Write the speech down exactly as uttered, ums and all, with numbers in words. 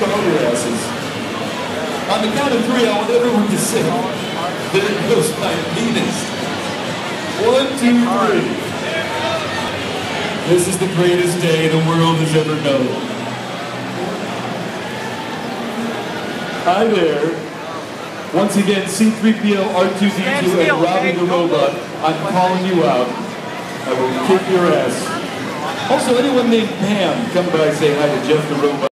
all your asses. On the count of three, I want everyone to say, there goes my penis. One, two, three. This is the greatest day the world has ever known. Hi there. Once again, C three P O, R two D two, and Robbie the Robot, I'm calling you out. I will kick your ass. Also, anyone named Pam, come by and say hi to Jeff the Robot.